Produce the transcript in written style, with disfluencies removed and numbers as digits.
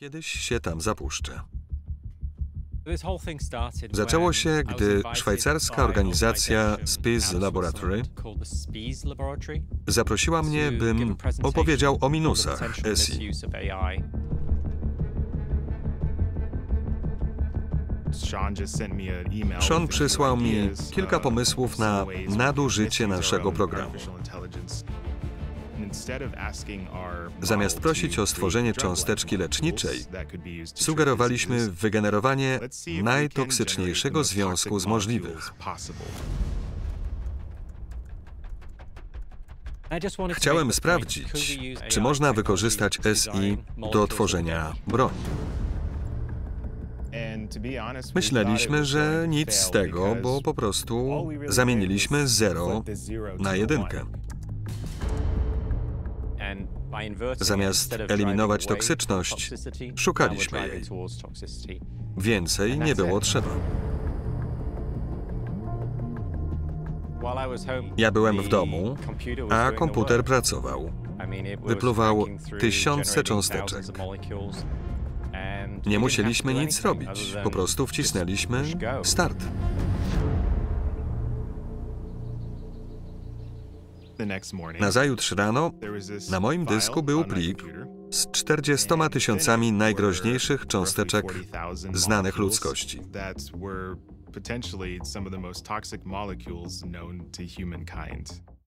Kiedyś się tam zapuszczę. Zaczęło się, gdy szwajcarska organizacja Spies Laboratory zaprosiła mnie, bym opowiedział o minusach SI. Sean przysłał mi kilka pomysłów na nadużycie naszego programu. Zamiast prosić o stworzenie cząsteczki leczniczej, sugerowaliśmy wygenerowanie najtoksyczniejszego związku z możliwych. Chciałem sprawdzić, czy można wykorzystać SI do tworzenia broni. Myśleliśmy, że nic z tego, bo po prostu zamieniliśmy 0 na 1. Zamiast eliminować toksyczność, szukaliśmy jej. Więcej nie było trzeba. Ja byłem w domu, a komputer pracował. Wypluwał tysiące cząsteczek. Nie musieliśmy nic robić, po prostu wcisnęliśmy start. Nazajutrz rano na moim dysku był plik z 40 tysiącami najgroźniejszych cząsteczek znanych ludzkości.